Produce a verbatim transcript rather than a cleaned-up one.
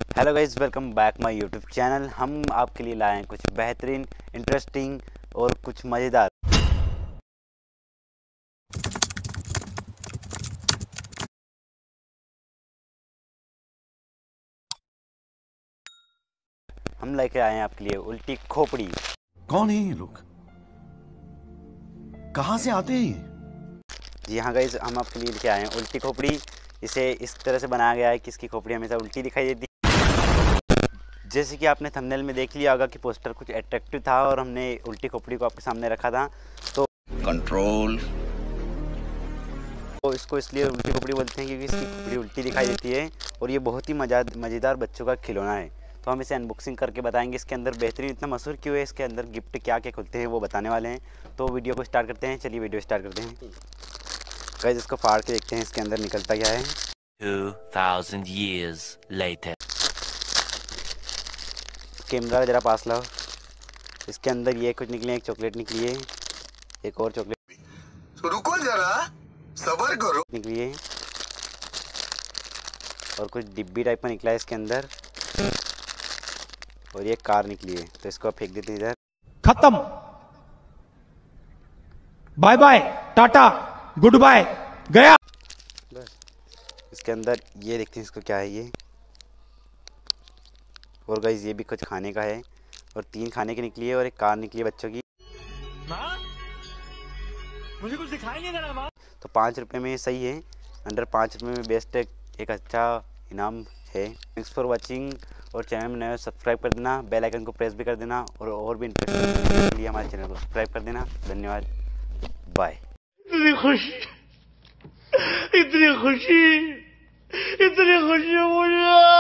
Hello guys, welcome back my YouTube channel. हम आपके लिए लाए हैं कुछ बेहतरीन, इंटरेस्टिंग और कुछ मज़ेदार हम लेके आए हैं आपके लिए उल्टी खोपड़ी। कौन है ये लोग? कहां से आते हैं ये? जी हाँ गाइज, हम आपके लिए लेके आए हैं उल्टी खोपड़ी। इसे इस तरह से बनाया गया है कि इसकी खोपड़ी हमेशा उल्टी दिखाई देती है। जैसे कि आपने थंबनेल में देख लिया होगा कि पोस्टर कुछ अट्रैक्टिव था और हमने उल्टी खोपड़ी को आपके सामने रखा था। तो कंट्रोल तो इसको इसलिए उल्टी खोपड़ी बोलते हैं क्योंकि इसकी खोपड़ी उल्टी दिखाई देती है और ये बहुत ही मजा मज़ेदार बच्चों का खिलौना है। तो हम इसे अनबॉक्सिंग करके बताएंगे इसके अंदर बेहतरीन इतना मशहूर क्यों है, इसके अंदर गिफ्ट क्या क्या खुलते हैं वो बताने वाले हैं। तो वीडियो को स्टार्ट करते हैं। चलिए वीडियो स्टार्ट करते हैं। गाइस, इसको फाड़ के देखते हैं इसके अंदर निकलता क्या है। two thousand years later. Camera जरा पास लाओ। इसके अंदर ये कुछ निकले, एक चॉकलेट निकली है, एक और चॉकलेट तो रुको जरा, सब्र करो, निकली है और कुछ डिब्बी टाइप का निकला है इसके अंदर और ये कार निकली है। तो इसको आप फेंक देते हैं इधर। खत्म, bye bye, tata, good bye, गया। बस इसके अंदर ये देखते हैं इसको क्या है ये। और गाइस ये भी कुछ खाने का है और तीन खाने की निकली है और एक कार निकली है बच्चों की। माँ, मुझे कुछ दिखाई नहीं दे रहा माँ। तो पाँच रुपये में सही है, अंडर पाँच रुपये में बेस्ट है, एक अच्छा इनाम है। थैंक्स फॉर वाचिंग और चैनल में नए सब्सक्राइब कर देना, बेल आइकन को प्रेस भी कर देना और और भी इंटरेस्टिंग के लिए हमारे चैनल को सब्सक्राइब कर देना। धन्यवाद, बाय। इतनी खुशी, इतनी खुशी, इतनी खुशी मुझे।